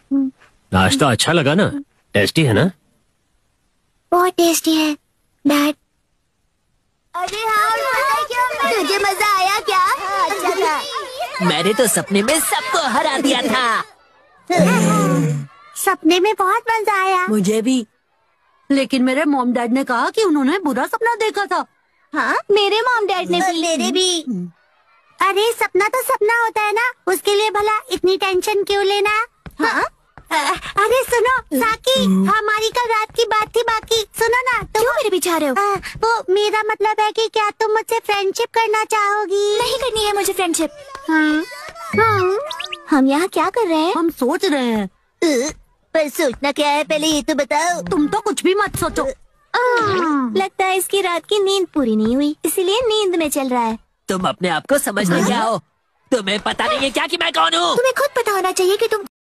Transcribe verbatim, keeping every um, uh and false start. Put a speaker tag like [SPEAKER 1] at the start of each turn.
[SPEAKER 1] नाश्ता अच्छा लगा ना? टेस्टी है ना?
[SPEAKER 2] बहुत टेस्टी है डैड। अरे हाँ, क्या तुझे मजा आया क्या? अच्छा था।
[SPEAKER 3] मैंने तो सपने में सबको हरा दिया था।
[SPEAKER 2] सपने में बहुत मजा आया।
[SPEAKER 4] मुझे भी, लेकिन मेरे मॉम डैड ने कहा कि उन्होंने बुरा सपना देखा था।
[SPEAKER 2] हाँ, मेरे मॉम डैड ने भी। मेरे भी। अरे सपना तो सपना होता है ना, उसके लिए भला इतनी टेंशन क्यों लेना? हाँ? अरे सुनो साकी, हमारी कल रात की बात थी बाकी, सुनो ना। तुम क्यों मेरे पीछे आ रहे हो? आ, वो मेरा मतलब है कि क्या तुम मुझसे फ्रेंडशिप करना चाहोगी? नहीं करनी है मुझे फ्रेंडशिप। हाँ? हाँ? हम यहाँ क्या कर रहे हैं?
[SPEAKER 4] हम सोच रहे हैं।
[SPEAKER 2] पर सोचना क्या है पहले ये तो बताओ।
[SPEAKER 4] तुम तो कुछ भी मत सोचो।
[SPEAKER 2] लगता है इसकी रात की नींद पूरी नहीं हुई, इसीलिए नींद में चल रहा है।
[SPEAKER 3] तुम अपने आप को समझने क्या हो? तुम्हें पता नहीं है क्या कि मैं कौन हूँ?
[SPEAKER 2] तुम्हें खुद पता होना चाहिए कि तुम